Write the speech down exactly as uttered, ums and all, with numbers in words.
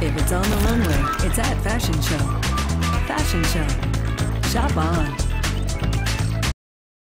If it's on the runway, it's at Fashion Show. Fashion Show. Shop on.